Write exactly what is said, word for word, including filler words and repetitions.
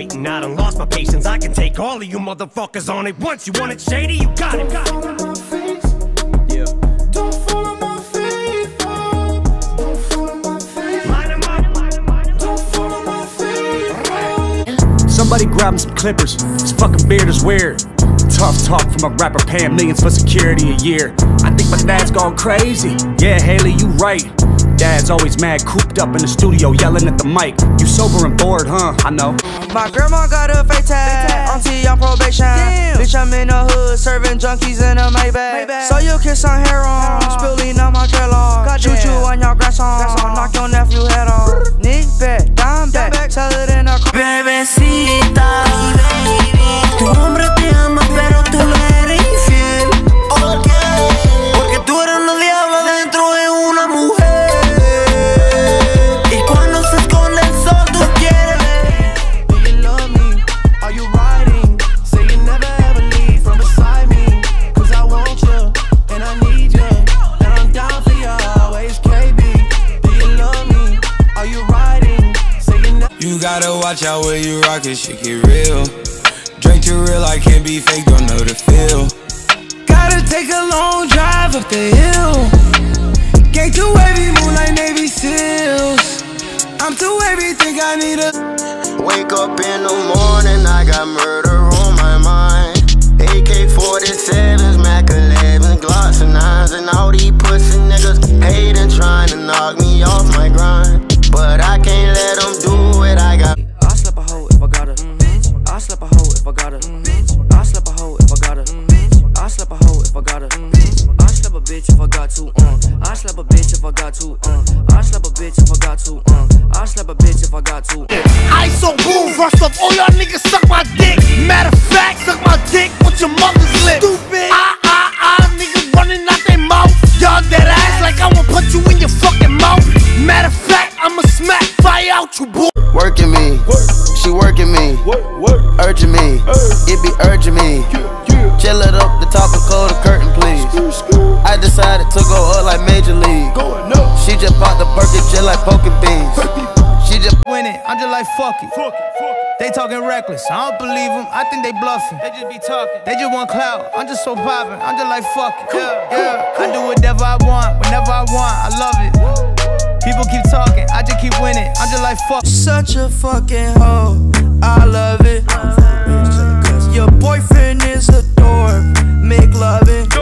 waiting, I done lost my patience. I can take all of you motherfuckers on it once. You want it shady, you got it. Don't follow my face. Yeah. Don't follow my face. Don't follow my face. Line 'em up. Don't follow my face. Somebody grab him some clippers. His fucking beard is weird. Tough talk from a rapper paying millions for security a year. I think my dad's gone crazy. Yeah, Haley, you right. Dad's always mad, cooped up in the studio, yelling at the mic. You sober and bored, huh? I know. My grandma got a fake tag, auntie on probation. Damn. Bitch, I'm in the hood, serving junkies in a Maybach. Maybach. So you kiss on hair on, spilling on my dreadlock. Choo-choo on your grandson, knock your nephew head off. Knee back, down back, tell it in a car. Bebecita, tu hombre te ama, pero tú le eres infiel. Porque tú eres una diabla dentro de una mujer. Y cuando se esconde el sol, tú quieres. Do you love me? Are you riding? Say you never ever leave from beside me. Cause I want you, and I need you. And I'm down for you always, K B. Do you love me? Are you riding? Say you never. You gotta watch out where you rock it, shit get real. Drink too real, I can't be fake, don't know the feel. Gotta take a long drive up the hill. Gang too heavy, move like Navy SEALs. I'm too heavy, think I need a. Wake up in the morning, I got murder on my mind. A K forty-sevens, Mac elevens, Glocks and nines, and all these pussy niggas hating, trying to knock me off my grind. But I can't let them do it, I got. I slap a hoe if I got her. I slap a hoe if I got her. I slap a hoe if I got her. I slap a hoe if I got her. I slap a bitch if I got to. Uh. I slap a bitch if I got to. Uh. I slap a bitch if I got to. Uh. I slap a bitch if I got to. I so boom, first off, all y'all niggas suck my dick. Matter of fact, suck my dick with your mother's lip. Stupid. Ah ah ah, niggas running out their mouth. Y'all dead ass like I wanna put you in your fucking mouth. Matter of fact, I'ma smack fire out you, boy. Working me, she working me, urging me, it be urging me. Chill it up, the top and close the curtain, please. I decided to go up like Major League. She just popped the Perky just like poking beans. She just Win it, I'm just like fuck it. They talking reckless, I don't believe them, I think they bluffing. They just be talking, they just want clout, I'm just so poppin', I'm just like fuck it. Yeah, yeah, I do whatever I want, whenever I want, I love it. People keep talking, I just keep winning, I'm just like fuck. Such a fucking hoe, I love it. Your boyfriend is a dork, make love it.